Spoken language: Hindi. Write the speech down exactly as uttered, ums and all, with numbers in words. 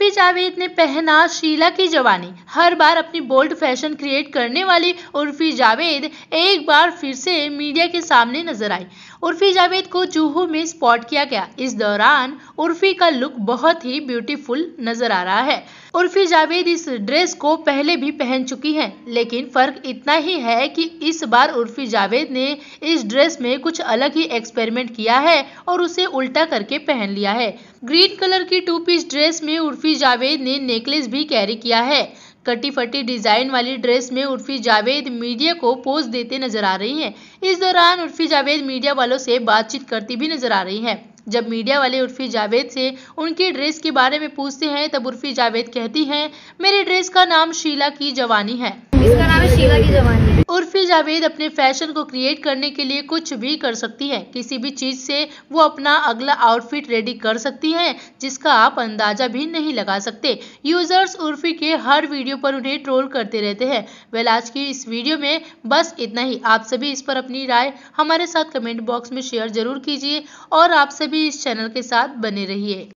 उर्फी जावेद ने पहना शीला की जवानी। हर बार अपनी बोल्ड फैशन क्रिएट करने वाली उर्फी जावेद एक बार फिर से मीडिया के सामने नजर आई। उर्फी जावेद को जुहू में स्पॉट किया गया। इस दौरान उर्फी का लुक बहुत ही ब्यूटीफुल नजर आ रहा है। उर्फी जावेद इस ड्रेस को पहले भी पहन चुकी हैं, लेकिन फर्क इतना ही है कि इस बार उर्फी जावेद ने इस ड्रेस में कुछ अलग ही एक्सपेरिमेंट किया है और उसे उल्टा करके पहन लिया है। ग्रीन कलर की टू पीस ड्रेस में उर्फी जावेद ने नेकलेस भी कैरी किया है। कटी फटी डिजाइन वाली ड्रेस में उर्फी जावेद मीडिया को पोज देते नजर आ रही हैं। इस दौरान उर्फी जावेद मीडिया वालों से बातचीत करती भी नजर आ रही हैं। जब मीडिया वाले उर्फी जावेद से उनकी ड्रेस के बारे में पूछते हैं, तब उर्फी जावेद कहती हैं, मेरी ड्रेस का नाम शीला की जवानी है। इसका नाम है शीला की जवानी। उर्फी जावेद अपने फैशन को क्रिएट करने के लिए कुछ भी कर सकती है। किसी भी चीज से वो अपना अगला आउटफिट रेडी कर सकती हैं, जिसका आप अंदाजा भी नहीं लगा सकते। यूजर्स उर्फी के हर वीडियो पर उन्हें ट्रोल करते रहते हैं। वेल, आज की इस वीडियो में बस इतना ही। आप सभी इस पर अपनी राय हमारे साथ कमेंट बॉक्स में शेयर जरूर कीजिए और आप सभी इस चैनल के साथ बने रहिए।